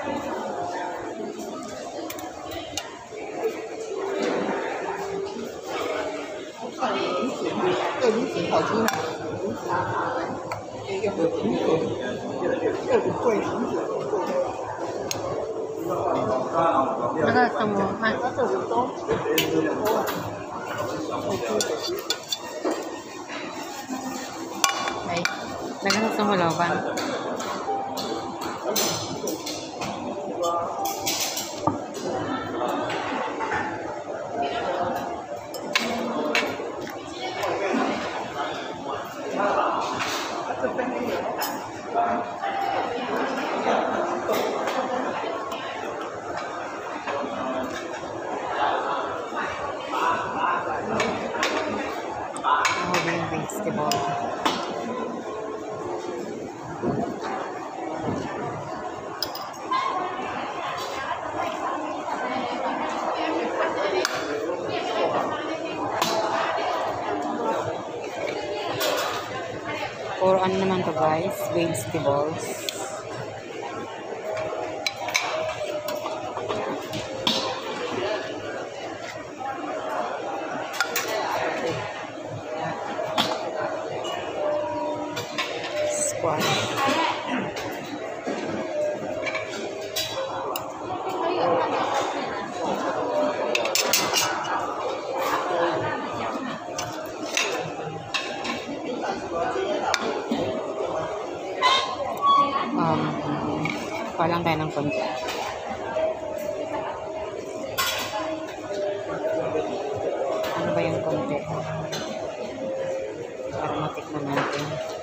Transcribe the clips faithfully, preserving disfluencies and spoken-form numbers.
这梨子好吃呢，这个很苹果，这个贵梨子，贵的。 那个什么看？ 它这个都哎，那个什么老板？Vegetable. Or ano naman to guys, vegetables. Squash. Um, palang tayo ng konti. Ano ba yung konti? Para matikman natin.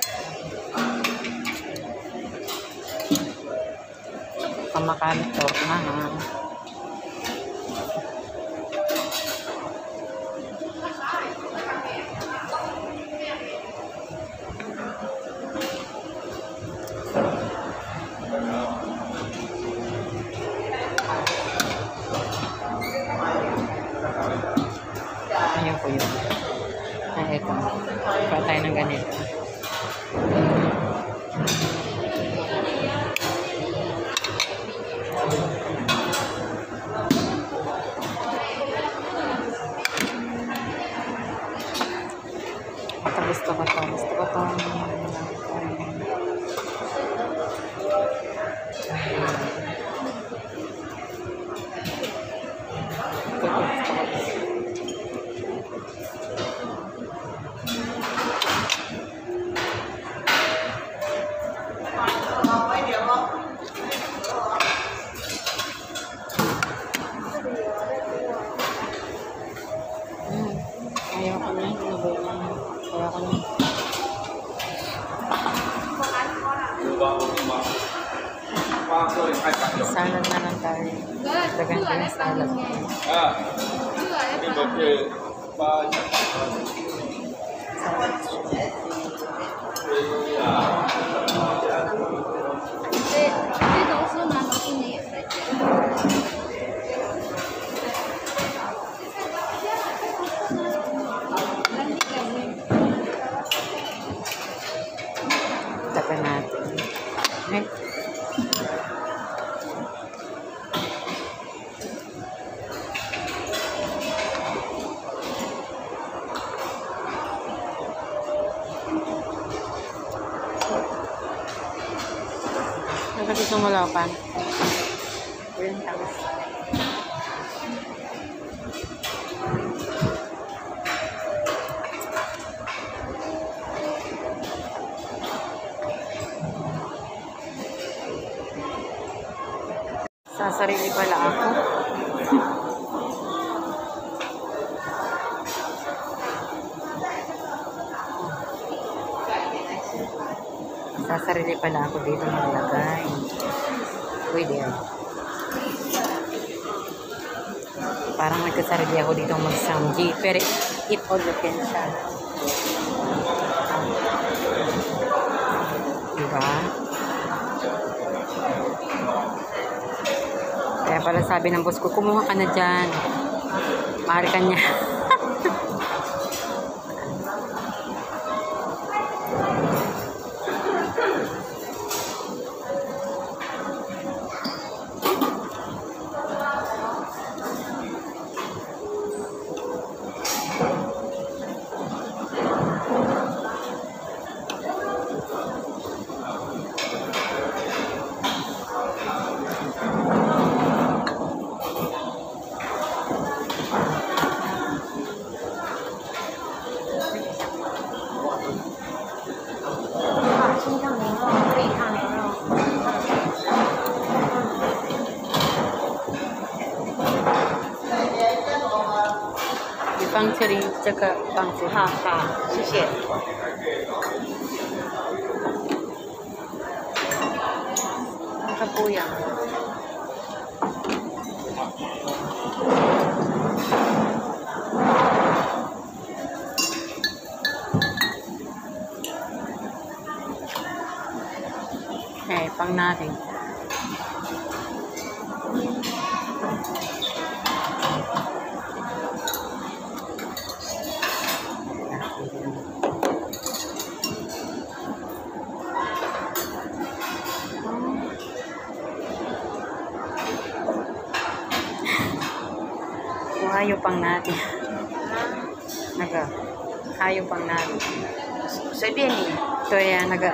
Kamakalit to na ha. Ayan po yun. Ah, ito. Pa tayo ng ganito. Ito gusto ko to. Gusto ko to. Ayaw ko na. Nabuhay na. Ayaw ko na. Salad na lang tayo. Dagan ko yung salad. Ah, ini bagi banyak. Tapan natin. Okay. Kasi sumulapan. Green house. Sa sarili pala ako. Sa sarili pala ako dito naglagay. Pwede yan. Parang nagkasarili ako dito mag-samji. Pero it all depends siya. Diba? Kaya pala sabi ng boss ko, kumuha ka na dyan. Mahal ka niya. 棒子里这个棒子。 好好，谢谢。 它不一样。Eh, pang natin. Kung ayaw pang natin. Naga. Ayaw pang natin. 随便你。 对呀、啊，那个。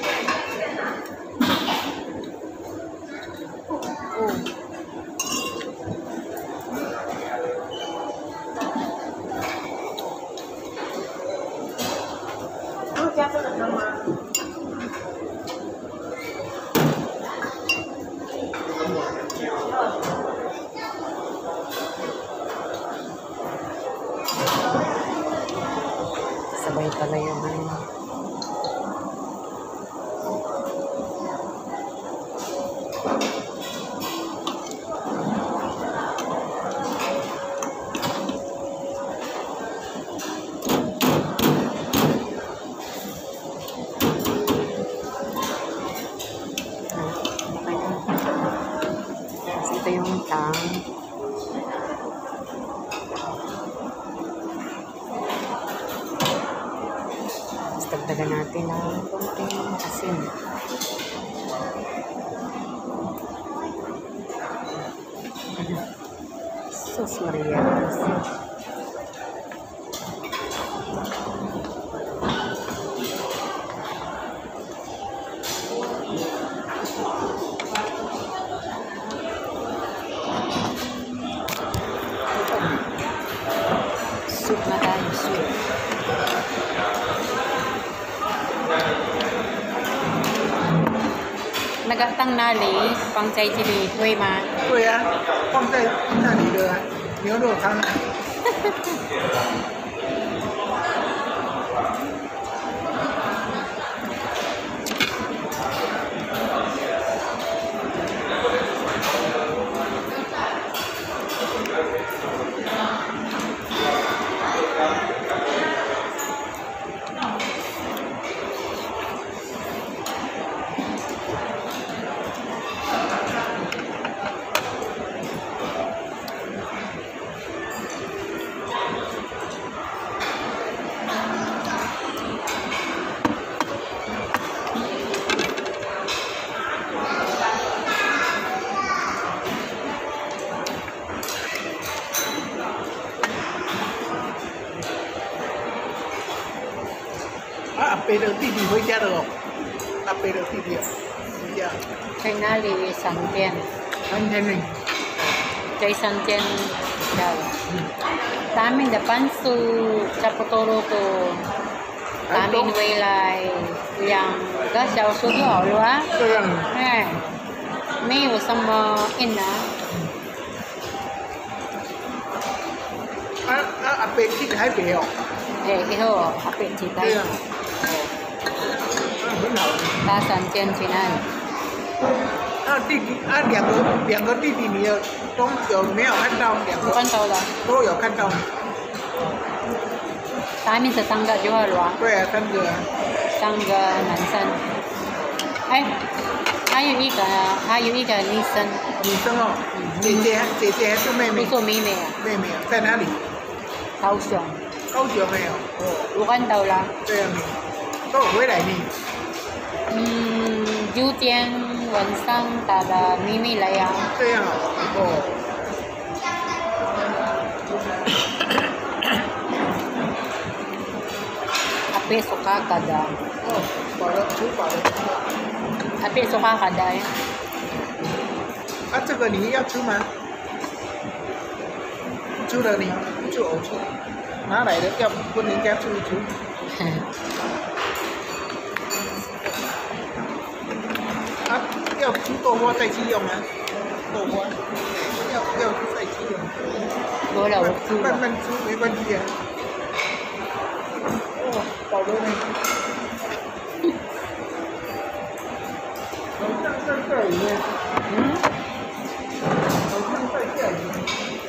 加这个汤吗？ Sabay pala yung ano. Ito yung tang. Tapos dagdagan natin ng konting asin. Sus Maria. Soup na tayo, soup. Nagatang nali, pang chay chili, huwag ma. 对呀、啊，放在那里的牛肉汤。啊，阿北的弟弟回家了哦，阿北的弟弟回家， Kay nali, santian. 三天呢。 Kay santian daw. Tamin depan su Chapotoro to Tamin Waylay yang gasyaw su yo lo ah. 这样， Eh. 没有什么印啊。 啊啊，阿北去台北哦， Eh, iho, kapit si 这 tayo. 样，哦，那很好。 Ta santian sinan. 啊，弟弟啊，两个两个弟弟，你有都有没有看到？两个 Bukan tau lah. 都有看到。 Tamin sa tangga juga lo ah. 对啊，三个啊。 Tangga Nansan. Eh, 还有一个还有一个女生， 女生哦，姐姐姐姐还是妹妹？ 不是妹妹啊， 妹妹啊，在哪里？ 高雄。 高雄没有。哦， Bukan tau lah. 这样呢，都有回来呢。 Hmm, Jujian Wansang tada Mimi lah ya. 这样哦。哦。 Ape suka kada. 哦，饱了，吃饱了。 Ape suka kada ya. 啊，这个你要吃吗？吃了你就呕吐，拿来的要跟人家吃一吃。啊，要出豆花再去用吗？豆花要要再去用。 Wala, waktu 慢慢吃没关系啊。哦，保罗呢？好像在这里面， 嗯？ 好像在这里面。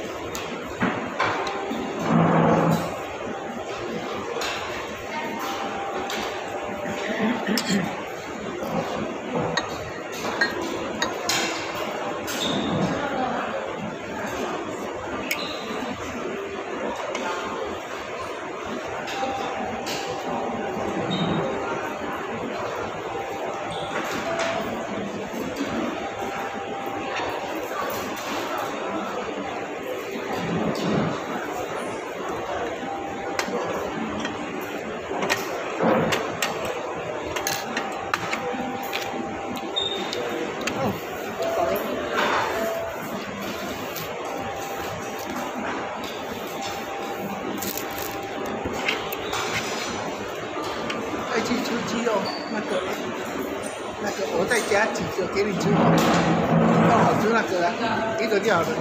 爱去吃鸡肉，那个那个我再加几个给你吃，更好吃那个啊，一个就好了。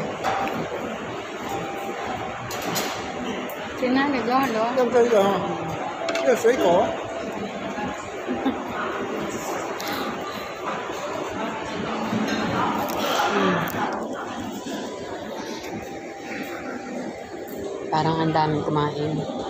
Trên này được rồi đó. 用这个哈，这个水果。嗯。 Parang ang daming kumain.